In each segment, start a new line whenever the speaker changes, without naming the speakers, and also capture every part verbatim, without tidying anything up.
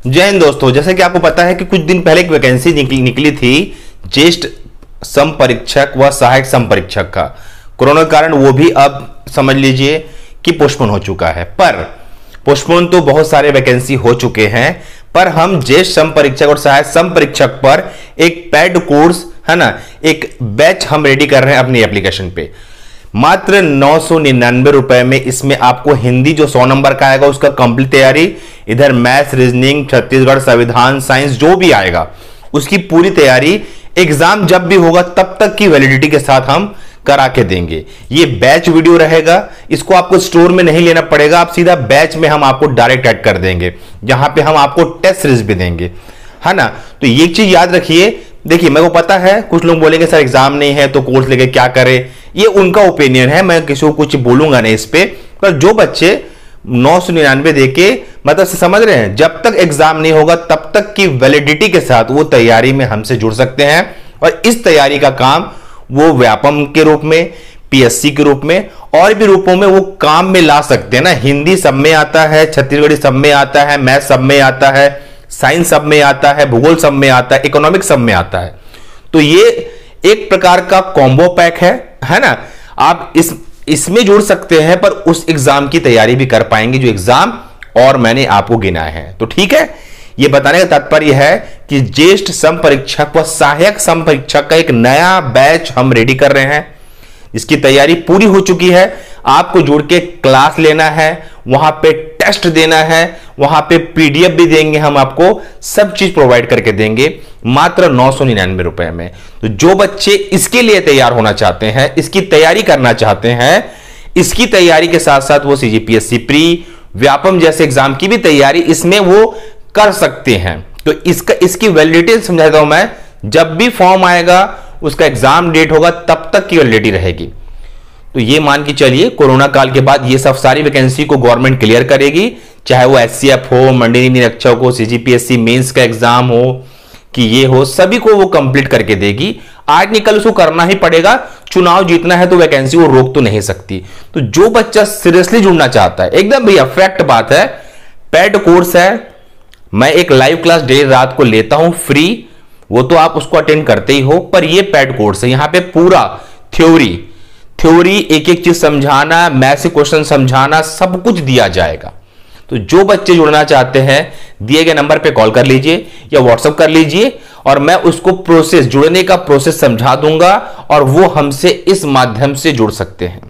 जय हिंद दोस्तों, जैसे कि आपको पता है कि कुछ दिन पहले एक वैकेंसी निकली निकली थी ज्येष्ठ सम परीक्षक व सहायक सम परीक्षक का। कोरोना के कारण वो भी अब समझ लीजिए कि पोस्टपोन हो चुका है। पर पोस्टपोन तो बहुत सारे वैकेंसी हो चुके हैं, पर हम ज्येष्ठ सम परीक्षक और सहायक सम परीक्षक पर एक पेड कोर्स है ना, एक बैच हम रेडी कर रहे हैं अपनी एप्लीकेशन पे। मात्र नौ सौ निन्यानवे रुपए में इसमें आपको हिंदी जो सौ नंबर का आएगा उसका कंप्लीट तैयारी, इधर मैथ्स, रीजनिंग, छत्तीसगढ़ संविधान, साइंस जो भी आएगा उसकी पूरी तैयारी, एग्जाम जब भी होगा तब तक की वैलिडिटी के साथ हम करा के देंगे। ये बैच वीडियो रहेगा, इसको आपको स्टोर में नहीं लेना पड़ेगा, आप सीधा बैच में हम आपको डायरेक्ट ऐड कर देंगे, जहां पे हम आपको टेस्ट सीरीज भी देंगे, है ना। तो ये चीज याद रखिए। देखिए, मेरे को पता है कुछ लोग बोलेंगे सर एग्जाम नहीं है तो कोर्स लेके क्या करें, ये उनका ओपिनियन है, मैं किसी को कुछ बोलूंगा नहीं इस पे। पर जो बच्चे नौ सौ निन्यानवे देके मतलब से समझ रहे हैं, जब तक एग्जाम नहीं होगा तब तक की वैलिडिटी के साथ वो तैयारी में हमसे जुड़ सकते हैं। और इस तैयारी का काम वो व्यापम के रूप में, पीएससी के रूप में और भी रूपों में वो काम में ला सकते हैं ना। हिंदी सब में आता है, छत्तीसगढ़ी सब में आता है, मैथ सब में आता है, साइंस सब में आता है, भूगोल सब में आता है, इकोनॉमिक्स सब में आता है। तो ये एक प्रकार का कॉम्बो पैक है है ना। आप इस इसमें जुड़ सकते हैं, पर उस एग्जाम की तैयारी भी कर पाएंगे जो एग्जाम और मैंने आपको गिनाए हैं। तो ठीक है, यह बताने का तात्पर्य है कि ज्येष्ठ सम परीक्षक व सहायक सम परीक्षक का एक नया बैच हम रेडी कर रहे हैं, इसकी तैयारी पूरी हो चुकी है। आपको जुड़ के क्लास लेना है, वहां पे टेस्ट देना है, वहां पे पीडीएफ भी देंगे, हम आपको सब चीज प्रोवाइड करके देंगे मात्र नौ सौ निन्यानवे रुपए में। तो जो बच्चे इसके लिए तैयार होना चाहते हैं, इसकी तैयारी करना चाहते हैं, इसकी तैयारी के साथ साथ वो सीजीपीएससी प्री, व्यापम जैसे एग्जाम की भी तैयारी इसमें वो कर सकते हैं। तो इसका इसकी वैलिडिटी समझा देता हूं मैं, जब भी फॉर्म आएगा उसका एग्जाम डेट होगा तब तक की वैलिडिटी रहेगी। तो ये मान के चलिए कोरोना काल के बाद ये सब सारी वैकेंसी को गवर्नमेंट क्लियर करेगी, चाहे वो एचसीएफ हो, मंडी निरीक्षक हो, सीजीपीएससी मेंस का एग्जाम हो कि ये हो, सभी को वो कंप्लीट करके देगी। आज निकल उसको करना ही पड़ेगा, चुनाव जीतना है तो वैकेंसी वो रोक तो नहीं सकती। तो जो बच्चा सीरियसली जुड़ना चाहता है, एकदम भैया फैक्ट बात है, पेड कोर्स है, मैं एक लाइव क्लास डेली रात को लेता हूं फ्री, वो तो आप उसको अटेंड करते ही हो, पर ये पेड कोर्स है, यहां पे पूरा थ्योरी थ्योरी एक एक चीज समझाना, मैथ से क्वेश्चन समझाना, सब कुछ दिया जाएगा। तो जो बच्चे जुड़ना चाहते हैं दिए गए नंबर पे कॉल कर लीजिए या व्हाट्सएप कर लीजिए, और मैं उसको प्रोसेस, जुड़ने का प्रोसेस समझा दूंगा और वो हमसे इस माध्यम से जुड़ सकते हैं।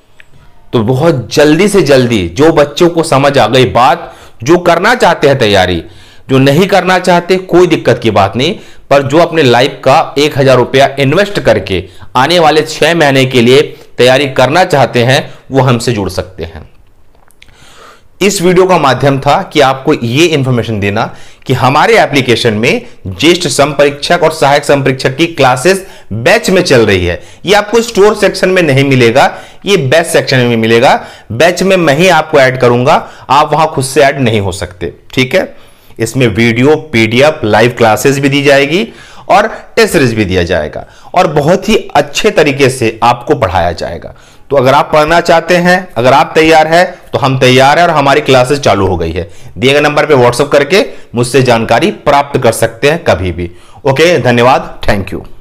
तो बहुत जल्दी से जल्दी जो बच्चों को समझ आ गई बात, जो करना चाहते हैं तैयारी, जो नहीं करना चाहते कोई दिक्कत की बात नहीं, पर जो अपने लाइफ का एक हजार रुपया इन्वेस्ट करके आने वाले छह महीने के लिए तैयारी करना चाहते हैं वो हमसे जुड़ सकते हैं। इस वीडियो का माध्यम था कि आपको ये इंफॉर्मेशन देना कि हमारे एप्लीकेशन में ज्येष्ठ सम परीक्षक और सहायक सम परीक्षक की क्लासेस बैच में चल रही है। ये आपको स्टोर सेक्शन में नहीं मिलेगा, ये बैच सेक्शन में मिलेगा। बैच में मैं ही आपको ऐड करूंगा, आप वहां खुद से ऐड नहीं हो सकते, ठीक है। इसमें वीडियो, पीडीएफ, लाइव क्लासेस भी दी जाएगी और टेस्ट सीरीज भी दिया जाएगा और बहुत ही अच्छे तरीके से आपको पढ़ाया जाएगा। तो अगर आप पढ़ना चाहते हैं, अगर आप तैयार हैं तो हम तैयार हैं और हमारी क्लासेस चालू हो गई है। दिए गए नंबर पे व्हाट्सएप करके मुझसे जानकारी प्राप्त कर सकते हैं कभी भी। ओके, धन्यवाद, थैंक यू।